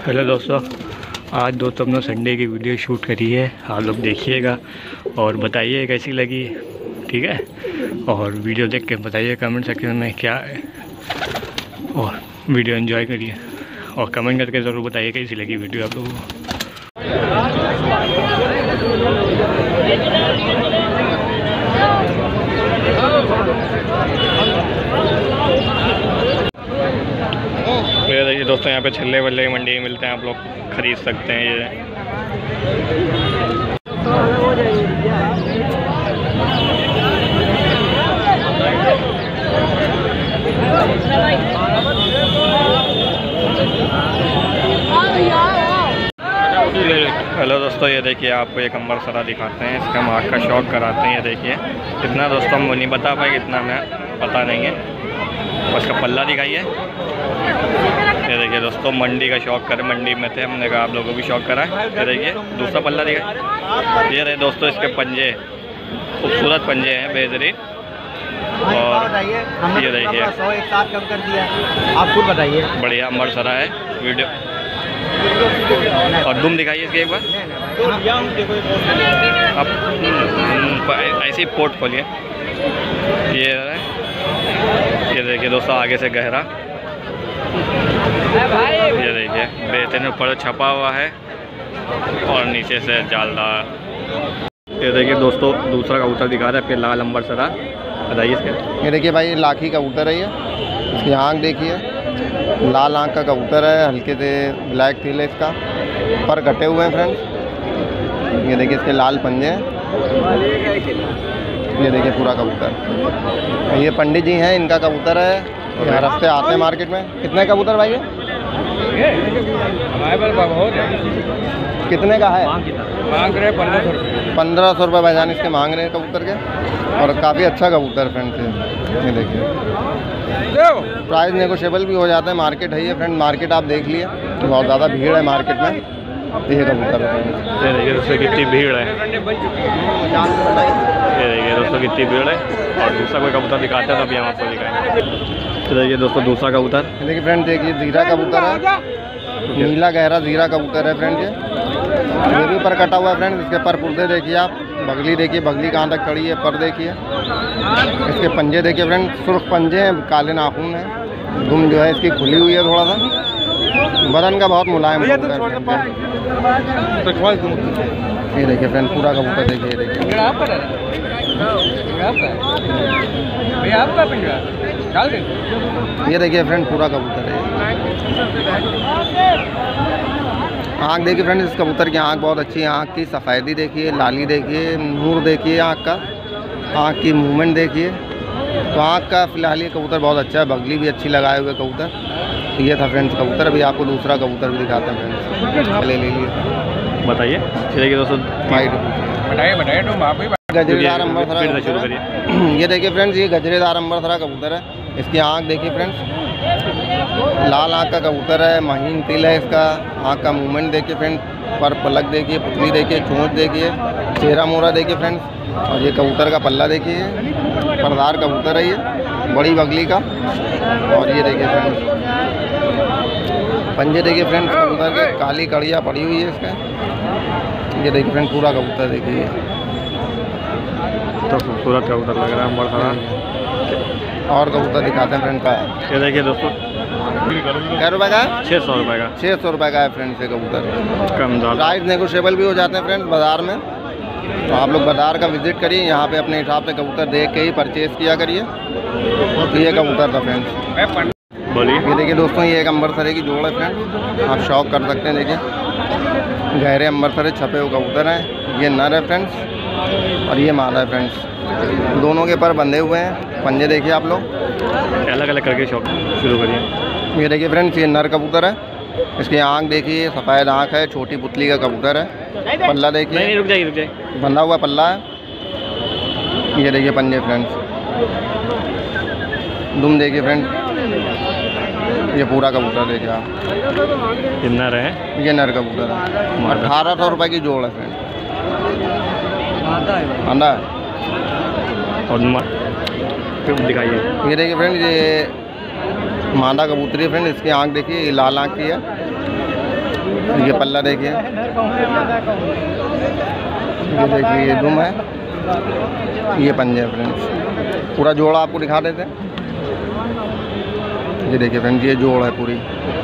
Hello दोस्तों, आज दोस्तों हमने संडे की वीडियो शूट करी है। आप लोग देखिएगा और बताइए कैसी लगी, ठीक है। और वीडियो देख के बताइए कमेंट सेक्शन में क्या है, और वीडियो एंजॉय करिए और कमेंट करके ज़रूर बताइए कैसी लगी वीडियो आप लोगों को। ये देखिए दोस्तों, यहाँ पे छल्ले वल्ले की मंडी मिलते हैं, आप लोग खरीद सकते हैं ये। हेलो दोस्तों, ये देखिए आपको एक अमृतसरा दिखाते हैं, इसका हम आँख का शौक कराते हैं। ये देखिए कितना दोस्तों हम वो नहीं बता पाए, कितना हमें पता नहीं है। और इसका पल्ला दिखाइए। ये देखिए दोस्तों, मंडी का शौक करें, मंडी में थे, हमने कहा आप लोगों को भी शौक करा है। ये देखिए दूसरा पल्ला दिखाइए। ये रहे दोस्तों इसके पंजे, खूबसूरत पंजे हैं, बेहतरीन। और ये देखिए आप खुद बताइए, बढ़िया अमृतसरा है वीडियो। और दुम दिखाइए इसके एक बार। आप ऐसे ही पोर्ट खोलिए। ये देखिए दोस्तों, आगे से गहरा, ये देखिए बेहतरीन ऊपर छपा हुआ है और नीचे से जालदार। ये देखिए दोस्तों, दूसरा कबूतर दिखा रहा है, फिर लाल अमृतसरा। बताइए इसके। ये देखिए भाई, लाखी कबूतर है ये। इसकी आँख देखिए, लाल आँख का कबूतर है, हल्के से ब्लैक फील है इसका, पर कटे हुए हैं फ्रेंड्स। ये देखिए इसके लाल पंजे हैं। ये देखिए पूरा कबूतर। ये पंडित जी हैं, इनका कबूतर है, यहाँ रस्ते आते हैं मार्केट में। कितने कबूतर भाई ये? हमारे पास बहुत है। कितने का है? मांग रहे 1500 रुपये। 1500 रुपये भाईजान इसके मांग रहे हैं कबूतर के, और काफ़ी अच्छा कबूतर फ्रेंड्स है। ये देखिए प्राइस नेगोशिएबल भी हो जाता है। मार्केट है ये फ्रेंड, मार्केट आप देख लिए, बहुत ज़्यादा भीड़ है मार्केट में। ये कबूतर है, ये देखिए दोस्तों कितनी भीड़ है। ये देखिए दोस्तों कितनी भीड़ है। और दूसरा कोई कबूतर दिखाते हैं तो अभी हम आपको दिखाएंगे। तो देखिए दोस्तों दूसरा कबूतर, देखिए फ्रेंड, देखिए जीरा कबूतर है, नीला गहरा जीरा कबूतर है फ्रेंड। ये भी पर कटा हुआ है फ्रेंड। इसके पर पुर्दे देखिए आप, बगली देखिए, बगली कहाँ तक खड़ी है, पर देखिए। इसके पंजे देखिए फ्रेंड, सुर्ख पंजे हैं, काले नाखून है। दुम जो है इसकी खुली हुई है थोड़ा सा, बदन का बहुत मुलायम कबूतर है। ये देखिए फ्रेंड पूरा कबूतर देखिए, ये देखिए। ये देखिए फ्रेंड पूरा कबूतर है। आँख देखिए फ्रेंड, इस कबूतर की आँख बहुत अच्छी है। आँख की सफ़ेदी देखिए, लाली देखिए, नूर देखिए आँख का, आँख की मूवमेंट देखिए। तो आँख का फिलहाल ये कबूतर बहुत अच्छा है, बगली भी अच्छी लगाए हुए कबूतर। तो ये था फ्रेंड्स कबूतर। अभी आपको दूसरा कबूतर भी दिखाते हैं फ्रेंड्स, पहले ले लिए। बताइए। चलिए दोस्तों, बताइए तुम आप ही। गजरेदार अमृतसरा, ये देखिए फ्रेंड्स, ये गजरेदार अमृतसरा कबूतर है। इसकी आँख देखिए फ्रेंड्स, लाल आँख का कबूतर है, महीन तिल है इसका। आँख का मूवमेंट देखिए फ्रेंड्स, पर पलक देखिए, पुतली देखिए, चोंच देखिए, चेहरा मोरा देखिए फ्रेंड्स। और ये कबूतर का पल्ला देखिए, परदार कबूतर है ये, बड़ी बगली का। और ये देखिए फ्रेंड्स पंजे देखिए फ्रेंड्स, कबूतर के काली कड़ियाँ पड़ी हुई है इसका। ये देखिए फ्रेंड पूरा कबूतर देखिए, तो खूबसूरत कबूतर लग रहा है अमृतसरा। और कबूतर दिखाते हैं फ्रेंड का। ये देखिए दोस्तों, क्या रुपये का? 600 रुपये का। 600 रुपये का है फ्रेंड्स ये कबूतर। कम ज़्यादा प्राइस नेगोशिएबल भी हो जाते हैं फ्रेंड्स बाज़ार में। तो आप लोग बाज़ार का विज़िट करिए, यहाँ पे अपने हिसाब से कबूतर देख के ही परचेज़ किया करिए। तो ये कबूतर था फ्रेंड्स। बोलिए। ये देखिए दोस्तों, ये एक अमृतसरे की जोड़ है फ्रेंड्स, आप शौक कर सकते हैं। देखिए गहरे अमृतसरे छपे हुए कबूतर हैं। ये नर है फ्रेंड्स और ये मादा है फ्रेंड्स। दोनों के पर बंधे हुए हैं। पंजे देखिए आप लोग, अलग अलग करके शौक शुरू करिए। ये देखिए फ्रेंड्स, ये नर कबूतर है। इसकी आँख देखिए, सफ़ेद आँख है, छोटी पुतली का कबूतर है। पल्ला देखिए, नहीं, रुक जाइए, बंधा हुआ पल्ला है। ये देखिए पंजे फ्रेंड्स। दुम देखिए फ्रेंड्स, ये पूरा कबूतर देखिए आप। ये नर है, ये नर कबूतर है। 1800 रुपये की जोड़ है फ्रेंड। अंडा है। और दिखाइए। ये देखिए फ्रेंड, ये मादा कबूतरी है फ्रेंड। इसकी आँख देखिए, ये लाल आँख की है। ये पल्ला देखिए, ये देखिए ये दुम है, ये पंजे है फ्रेंड्स। पूरा जोड़ा आपको दिखा देते हैं। ये देखिए फ्रेंड्स, ये जोड़ है पूरी।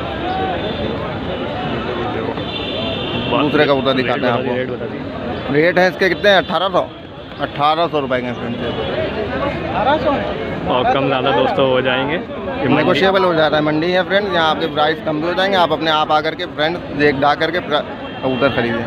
दूसरे कबूतर दिखाते हैं आपको। रेट है इसके कितने हैं? 1800 रुपए के फ्रेंड्स। 1800 और कम ज़्यादा दोस्तों हो जाएंगे, नेगोशिएबल हो जाता है। मंडी है फ्रेंड्स, यहाँ आपके प्राइस कम भी हो जाएंगे। आप अपने आप आकर के फ्रेंड्स देख डाक करके कबूतर खरीदें।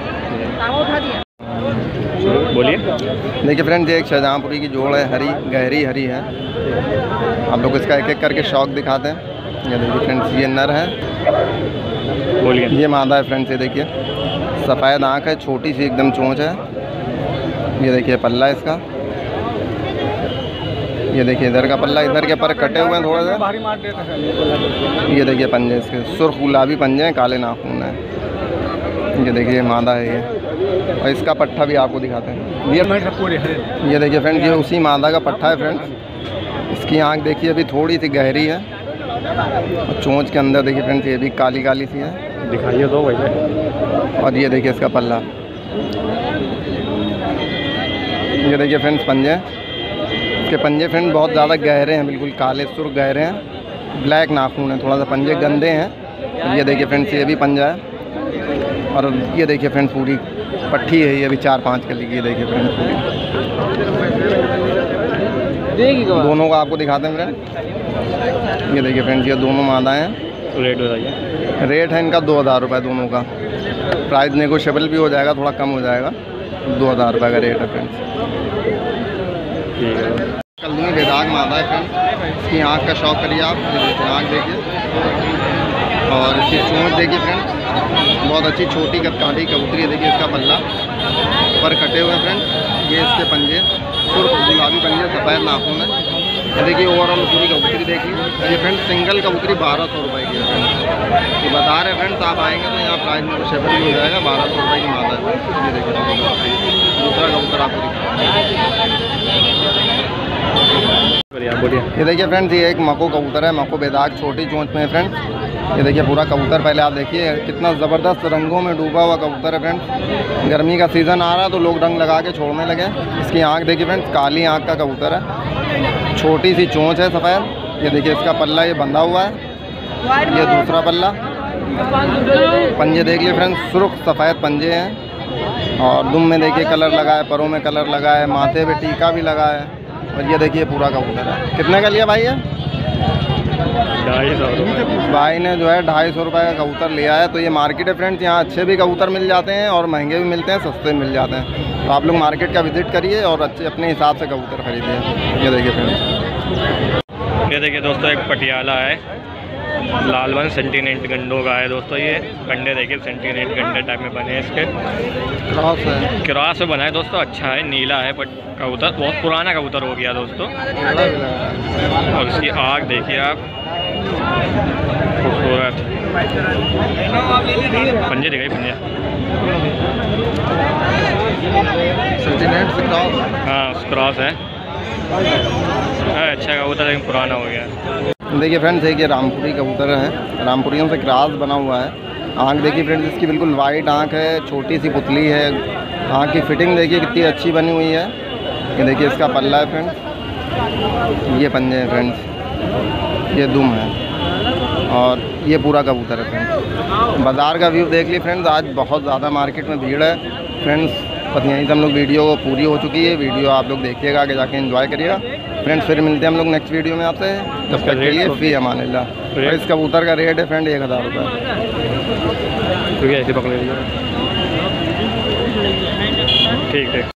बोलिए। देखिए फ्रेंड्स, ये एक शाहजहाँपुरी की जोड़ है, हरी गहरी हरी है। आप लोग इसका एक एक करके शौक दिखाते हैं। ये देखिए फ्रेंड्स, ये नर है। बोलिए। ये मादा है फ्रेंड्स, ये देखिए सफ़ेद आँख है, छोटी सी एकदम चोंच है। ये देखिए पल्ला है इसका। ये देखिए इधर का पल्ला, इधर के पर कटे हुए हैं थोड़ा सा। ये देखिए पंजे इसके सुर्ख गुलाबी पंजे हैं, काले नाखून है। ये देखिए मादा है ये, और इसका पट्ठा भी आपको दिखाते हैं। ये देखिए फ्रेंड्स, ये उसी मादा का पट्ठा है फ्रेंड्स। इसकी आँख देखिए अभी थोड़ी सी गहरी है, और चोंच के अंदर देखिए फ्रेंड्स ये भी काली काली सी है। दिखाइए दो भैया। और ये देखिए इसका पल्ला। ये देखिए फ्रेंड्स पंजे, इसके पंजे फ्रेंड्स बहुत ज़्यादा गहरे हैं, बिल्कुल काले सुर्ख गहरे हैं, ब्लैक नाखून है, थोड़ा सा पंजे गंदे हैं। ये देखिए फ्रेंड्स, ये भी पंजा है। और ये देखिए फ्रेंड्स पूरी पट्टी है, ये भी 4-5 कली की। ये देखिए फ्रेंड्स पूरी, दोनों का आपको दिखाते हैं फ्रेंड्स। ये देखिए फ्रेंड्स, ये दोनों मादा हैं। रेट बताइए। रेट है इनका 2000 रुपये दोनों का। प्राइस नेगोशिएबल भी हो जाएगा, थोड़ा कम हो जाएगा। 2000 रुपये का रेट है फ्रेंड्स। ठीक है। कलदुमी बेदाग मादा है फ्रेंड्स। इसकी आँख का शौक करिए आप। आँख देखिए, और इसकी चोंच देखिए फ्रेंड्स, बहुत अच्छी छोटी काटी कबूतरी है। देखिए इसका पल्ला, पर कटे हुए फ्रेंड्स। ये इसके पंजे सुर्ख गुलाबी पंजे, सफ़ेद नाखून है। ये देखिए ओवरऑल पूरी कबूतरी देखिए। ये फ्रेंड्स सिंगल कबूतरी 1200 रुपये की है फ्रेंड्स। ये बता रहे फ्रेंड्स, आप आएंगे तो यहाँ प्राइस में शेपर भी हो जाएगा। 1200 रुपये की मादा है। ये देखिए दूसरा कबूतर आपको दिखा। ये देखिए फ्रेंड्स, ये एक मको कबूतर है, मको बेदाग, छोटी चोंच में है फ्रेंड्स। ये देखिए पूरा कबूतर पहले आप देखिए, कितना ज़बरदस्त रंगों में डूबा हुआ कबूतर है फ्रेंड्स। गर्मी का सीज़न आ रहा तो लोग रंग लगा के छोड़ने लगे। इसकी आँख देखिए फ्रेंड्स, काली आँख का कबूतर है, छोटी सी चोंच है सफ़ेद। ये देखिए इसका पल्ला ये बंधा हुआ है। ये दूसरा पल्ला। पंजे देख लिए फ्रेंड्स, सुर्ख सफ़ेद पंजे हैं। और दुम में देखिए कलर लगा है, परों में कलर लगा है, माथे पे टीका भी लगा है। और ये देखिए पूरा कबूतर है। कितने का लिया भाई है? 250। भाई ने जो है 250 रुपये का कबूतर लिया है। तो ये मार्केट है फ्रेंड्स, यहाँ अच्छे भी कबूतर मिल जाते हैं और महंगे भी मिलते हैं, सस्ते भी मिल जाते हैं। तो आप लोग मार्केट का विजिट करिए और अच्छे अपने हिसाब से कबूतर खरीदिए। ये देखिए फ्रेंड्स, ये देखिए दोस्तों, एक पटियाला है, लालवन सेंटीनेट गंडों का है दोस्तों। ये गंडे देखिए सेंटीनेट गंडे टाइप में बने हैं, इसके क्रॉस है, क्रॉस में बना है दोस्तों। अच्छा है, नीला है, बट कबूतर बहुत पुराना कबूतर हो गया दोस्तों। और इसकी आँख देखिए आप, खूबसूरत पंजे दिखाई पंजे। हाँ क्रॉस है। अच्छा कबूतर लेकिन पुराना हो गया। देखिए फ्रेंड्स, एक ये रामपुरी कबूतर है, रामपुरियों से क्रॉस बना हुआ है। आँख देखिए फ्रेंड्स, इसकी बिल्कुल वाइट आँख है, छोटी सी पुतली है। आँख की फिटिंग देखिए कितनी अच्छी बनी हुई है। ये देखिए इसका पल्ला है फ्रेंड्स, ये पंजे हैं फ्रेंड्स, ये दुम है, और ये पूरा कबूतर है फ्रेंड्स। बाज़ार का व्यू देख ली फ्रेंड्स, आज बहुत ज़्यादा मार्केट में भीड़ है फ्रेंड्स। बस यहीं से हम लोग वीडियो पूरी हो चुकी है। वीडियो आप लोग देखिएगा, आगे जाके एंजॉय करिएगा फ्रेंड्स। फिर मिलते हैं हम लोग नेक्स्ट वीडियो में आपसे। तब तक के लिए फी अमानिल्लाह। और इस कबूतर का रेट है फ्रेंड 1000 रुपये। ऐसे पकड़ लीजिए। ठीक है।